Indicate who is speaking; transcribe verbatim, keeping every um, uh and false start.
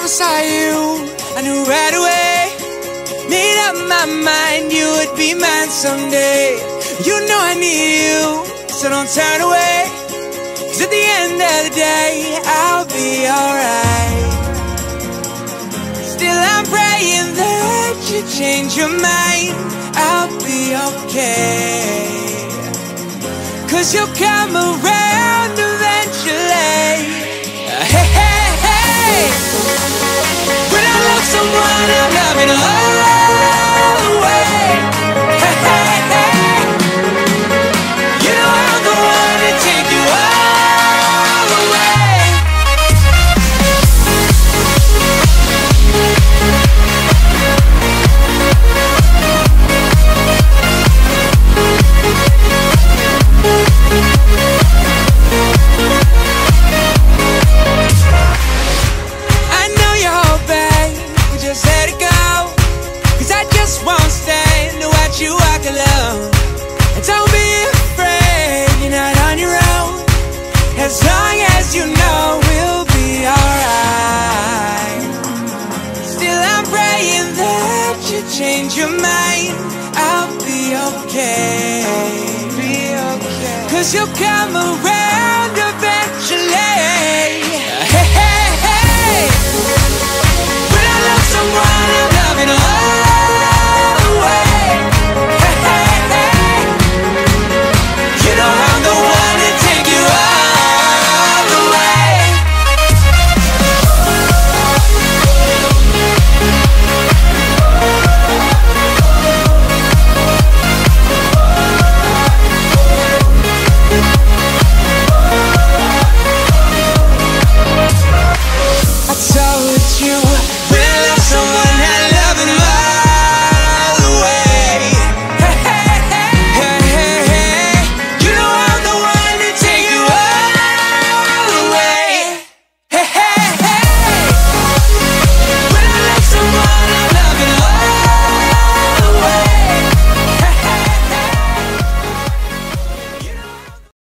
Speaker 1: time I saw you, I knew right away. Made up my mind you would be mine someday. You know I need you, so don't turn away. Cause at the end of the day, I'll be alright. Still I'm praying that you change your mind. I'll be okay. Cause you'll come around eventually. Hey, hey, hey. When I love someone, I'm coming all the way. Hey, hey, hey. You know I'm the one to take you all the way. I know you're hoping we just let it go, cause I just won't stand to watch you walk alone. And don't be afraid, you're not on your own. As long as you know we'll be alright. Still I'm praying that you change your mind. I'll be okay, be okay. Cause you'll come around